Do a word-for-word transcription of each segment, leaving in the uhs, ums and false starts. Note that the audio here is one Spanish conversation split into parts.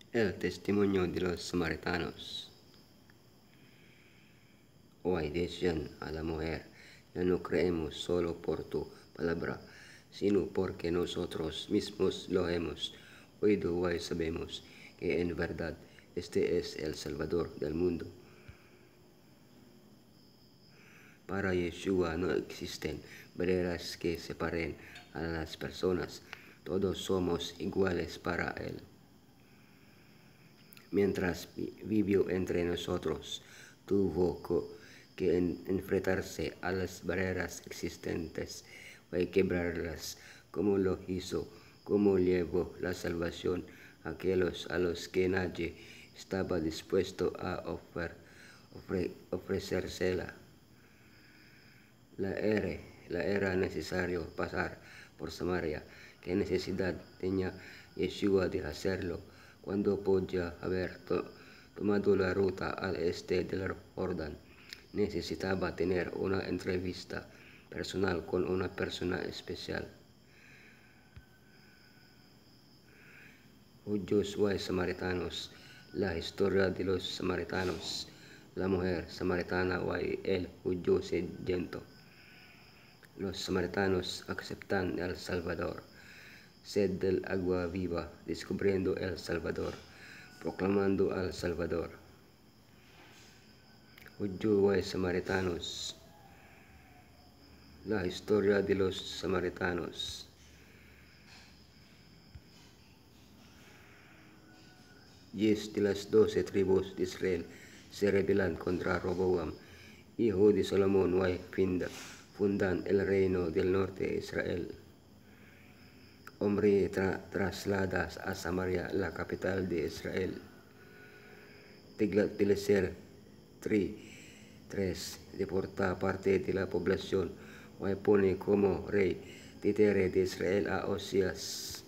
El testimonio de los samaritanos. Hoy decían a la mujer: ya no creemos solo por tu palabra, sino porque nosotros mismos lo hemos oído y sabemos que en verdad este es el Salvador del mundo. Para Yeshua no existen barreras que separen a las personas, todos somos iguales para Él. Mientras vivió entre nosotros, tuvo que enfrentarse a las barreras existentes y quebrarlas, como lo hizo, como llevó la salvación a aquellos a los que nadie estaba dispuesto a ofrecer, ofre, ofrecérsela. La era, la era necesario pasar por Samaria. ¿Qué necesidad tenía Yeshua de hacerlo cuando podía haber to tomado la ruta al este del Jordán? Necesitaba tener una entrevista personal con una persona especial. Judíos y samaritanos. La historia de los samaritanos. La mujer samaritana y el judío sediento. Los samaritanos aceptan el Salvador, sed del agua viva, descubriendo el Salvador, proclamando al Salvador. Judíos y samaritanos. La historia de los samaritanos. Diez de las doce tribus de Israel se rebelan contra Roboam, hijo de Salomón, y fundan el reino del norte de Israel. Hombre tra traslada a Samaria, la capital de Israel. Tiglat-Pileser tres deporta parte de la población y pone como rey títere de Israel a Osías.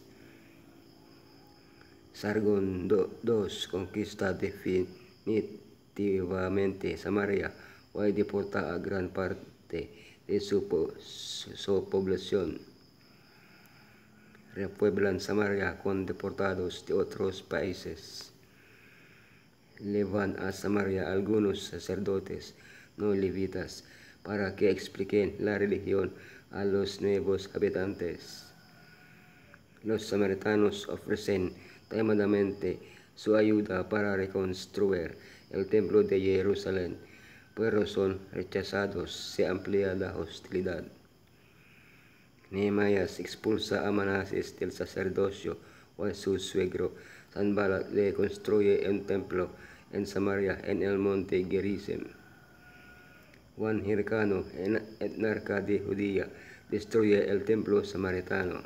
Sargón dos conquista definitivamente Samaria y deporta a gran parte de su, su, su población. Repueblan Samaria con deportados de otros países. Llevan a Samaria algunos sacerdotes no levitas para que expliquen la religión a los nuevos habitantes. Los samaritanos ofrecen temadamente su ayuda para reconstruir el templo de Jerusalén, pero son rechazados, se amplía la hostilidad. Nehemías expulsa a Manases del sacerdocio y su suegro Sanballat le construye un templo en Samaria en el monte Gerizim. Juan Hircano, etnarca de Judía, destruye el templo samaritano.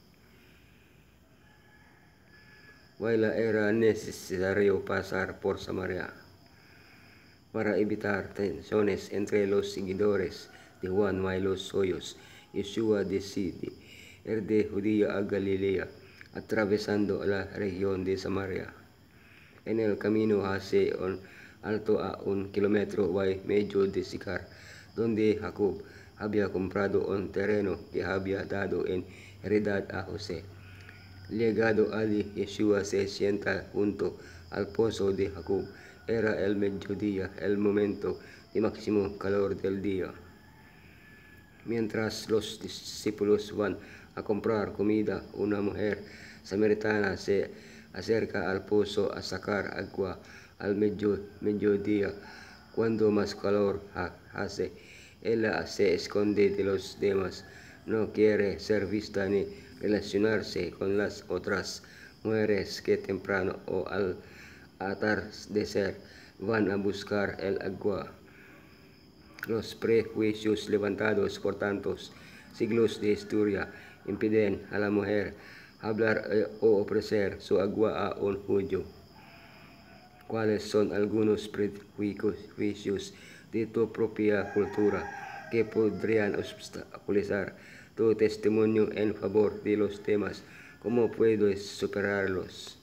Waila era necesario pasar por Samaria para evitar tensiones entre los seguidores de Juan y los suyos. Yeshua decide ir de Judía a Galilea, atravesando la región de Samaria. En el camino hace un alto a un kilómetro y medio de Sicar, donde Jacob había comprado un terreno que había dado en heredad a José. Llegado allí, Yeshua se sienta junto al pozo de Jacob. Era el mediodía, el momento de máximo calor del día. Mientras los discípulos van a comprar comida, una mujer samaritana se acerca al pozo a sacar agua al medio, mediodía, cuando más calor hace. Ella se esconde de los demás, no quiere ser vista ni relacionarse con las otras mujeres que temprano o al atardecer van a buscar el agua. Los prejuicios levantados por tantos siglos de historia impiden a la mujer hablar o ofrecer su agua a un judío. ¿Cuáles son algunos prejuicios de tu propia cultura que podrían obstaculizar tu testimonio en favor de los demás? ¿Cómo puedes superarlos?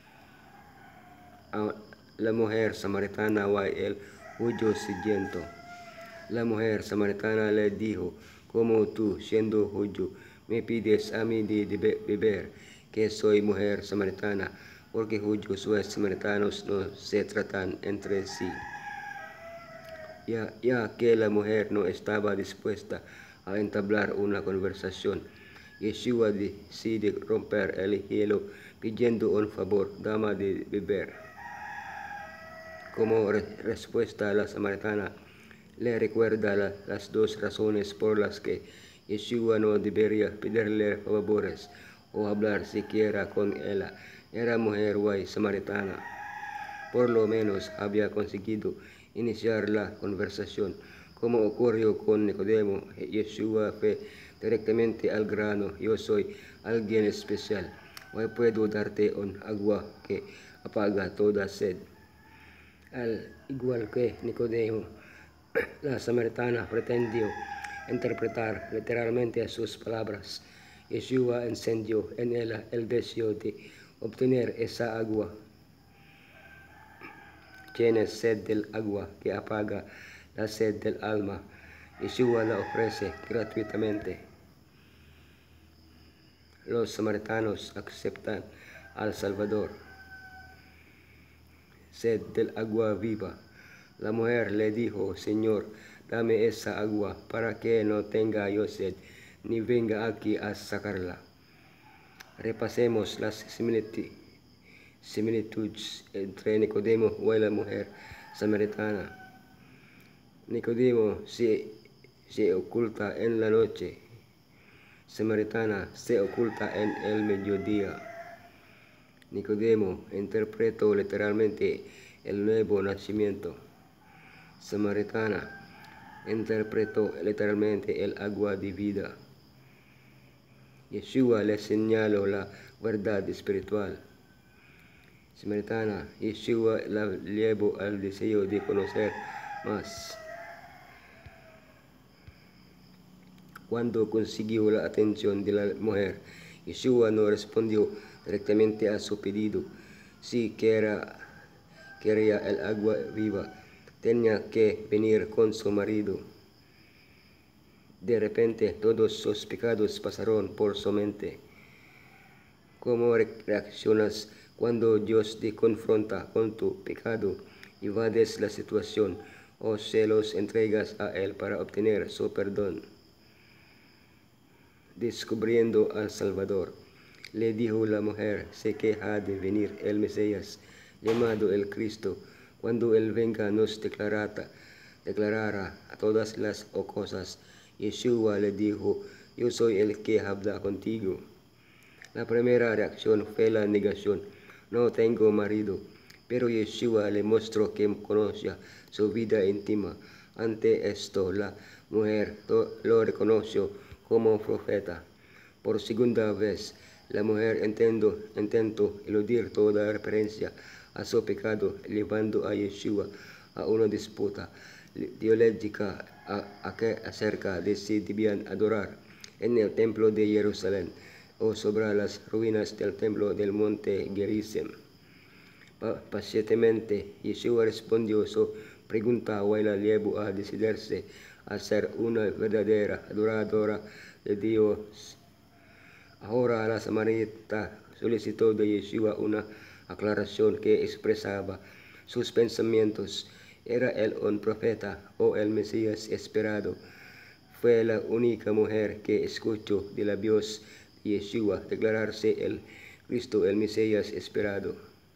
La mujer samaritana y el judío sediento. La mujer samaritana le dijo: ¿cómo tú, siendo judío, me pides a mí de beber, que soy mujer samaritana? porque judíos o samaritanos no se tratan entre sí. Ya, ya que la mujer no estaba dispuesta a entablar una conversación, Yeshua decide romper el hielo pidiendo un favor, dama de beber. Como re respuesta, la samaritana le recuerda la, las dos razones por las que Yeshua no debería pedirle favores o hablar siquiera con ella. Era mujer guay samaritana. Por lo menos había conseguido iniciar la conversación. Como ocurrió con Nicodemo, Yeshua fue directamente al grano. Yo soy alguien especial. Hoy puedo darte un agua que apaga toda sed. Al igual que Nicodemo, la samaritana pretendió interpretar literalmente sus palabras. Yeshua encendió en ella el deseo de obtener esa agua. Tiene sed del agua que apaga la sed del alma. Yeshua la ofrece gratuitamente. Los samaritanos aceptan al Salvador. Sed del agua viva. La mujer le dijo, Señor, dame esa agua para que no tenga yo sed, ni venga aquí a sacarla. Repasemos las similitudes entre Nicodemo y la mujer samaritana. Nicodemo se, se oculta en la noche. Samaritana se oculta en el mediodía. Nicodemo interpretó literalmente el nuevo nacimiento. Samaritana interpretó literalmente el agua de vida. Yeshua le señaló la verdad espiritual. Samaritana, Yeshua la llevó al deseo de conocer más. Cuando consiguió la atención de la mujer, Yeshua no respondió directamente a su pedido. Si quería, quería el agua viva, tenía que venir con su marido. De repente, todos sus pecados pasaron por su mente. ¿Cómo reaccionas cuando Dios te confronta con tu pecado? Evades la situación o se los entregas a Él para obtener su perdón. Descubriendo al Salvador, le dijo la mujer, sé que ha de venir el Mesías, llamado el Cristo. Cuando Él venga nos declarará, declarará todas las cosas. Yeshua le dijo, yo soy el que habla contigo. La primera reacción fue la negación, no tengo marido, pero Yeshua le mostró que conocía su vida íntima. Ante esto, la mujer lo reconoció como profeta. Por segunda vez, la mujer intentó, intentó eludir toda referencia a su pecado, llevando a Yeshua a una disputa teológica acerca de si debían adorar en el templo de Jerusalén o sobre las ruinas del templo del monte Gerizim. Pacientemente, Yeshua respondió su pregunta y la llevó a decidirse a ser una verdadera adoradora de Dios. Ahora la samaritana solicitó de Yeshua una aclaración que expresaba sus pensamientos. ¿Era él un profeta o el Mesías esperado? Fue la única mujer que escuchó de labios de Yeshua declararse el Cristo, el Mesías esperado.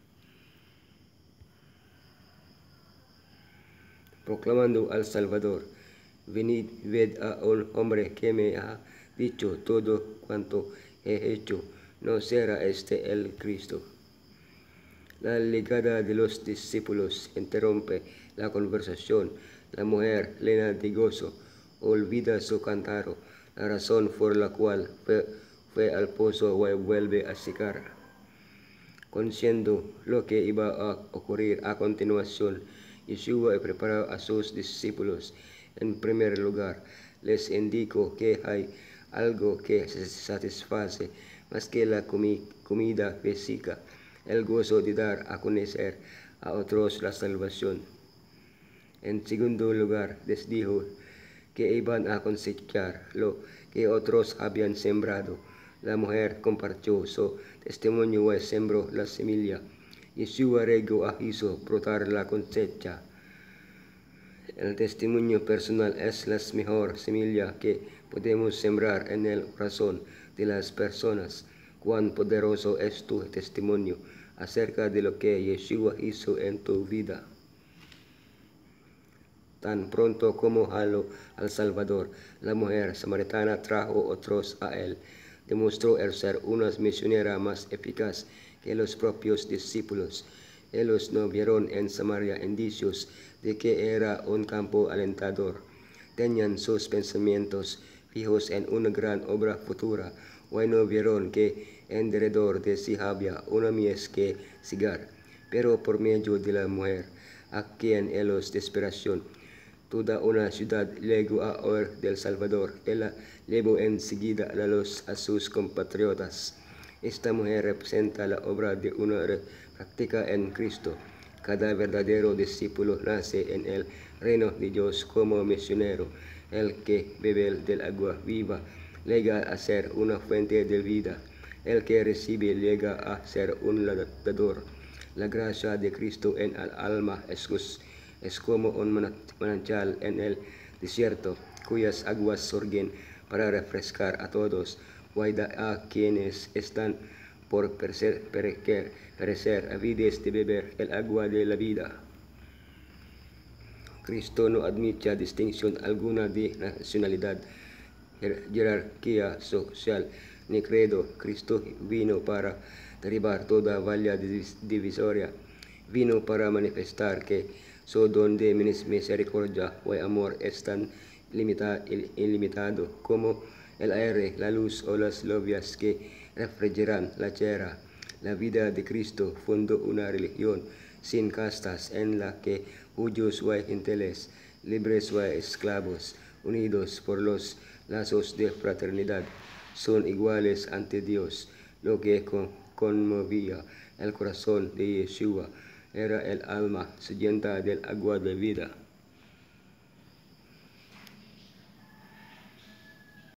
Proclamando al Salvador, venid, ved a un hombre que me ha dicho todo cuanto he hecho, ¿no será este el Cristo? La llegada de los discípulos interrumpe la conversación. La mujer, llena de gozo, olvida su cántaro, la razón por la cual fue, fue al pozo y vuelve a secar. Conociendo lo que iba a ocurrir a continuación, Yeshua preparó a sus discípulos. En primer lugar, les indicó que hay algo que satisface más que la comi comida física, el gozo de dar a conocer a otros la salvación. En segundo lugar, les dijo que iban a cosechar lo que otros habían sembrado. la mujer compartió su testimonio y sembró la semilla. Yeshua regó a hizo brotar la cosecha. El testimonio personal es la mejor semilla que podemos sembrar en el corazón de las personas. Cuán poderoso es tu testimonio acerca de lo que Yeshua hizo en tu vida. Tan pronto como jaló al Salvador, la mujer samaritana trajo otros a él. Demostró el ser una misionera más eficaz que los propios discípulos. Ellos no vieron en Samaria indicios de que era un campo alentador. Tenían sus pensamientos fijos en una gran obra futura. Hoy no vieron que en derredor de sí había una mies que cigar. Pero por medio de la mujer, a quien ellos desesperación, toda una ciudad llegó a oír del Salvador. Ella llevó enseguida la luz a sus compatriotas. Esta mujer representa la obra de una práctica en Cristo. Cada verdadero discípulo nace en el reino de Dios como misionero. El que bebe del agua viva llega a ser una fuente de vida. El que recibe llega a ser un dador. La gracia de Cristo en el alma es, es como un manantial en el desierto, cuyas aguas surgen para refrescar a todos, guarda a quienes están por perecer, perecer, perecer avides de beber el agua de la vida. Cristo no admite distinción alguna de nacionalidad, jerarquía social ni credo. Cristo vino para derribar toda valla divisoria. Vino para manifestar que su don de misericordia y amor es tan ilimitado como el aire, la luz o las lluvias que refrigeran la tierra. La vida de Cristo fundó una religión sin castas en la que judíos y gentiles, libres y esclavos, unidos por los lazos de fraternidad, son iguales ante Dios. Lo que conmovía el corazón de Yeshua era el alma sedienta del agua de vida.